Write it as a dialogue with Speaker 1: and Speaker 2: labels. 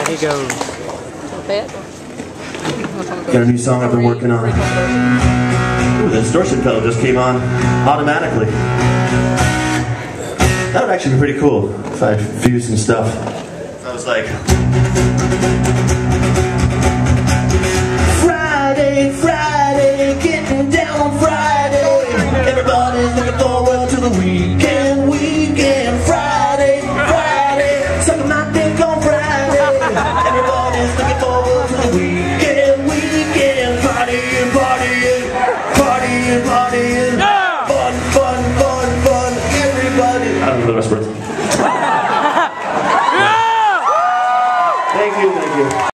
Speaker 1: There he goes.
Speaker 2: Got a new song I've been working on. Ooh, the distortion pedal just came on automatically. That would actually be pretty cool if I fused some stuff. I was like, Friday, Friday, getting down on Friday.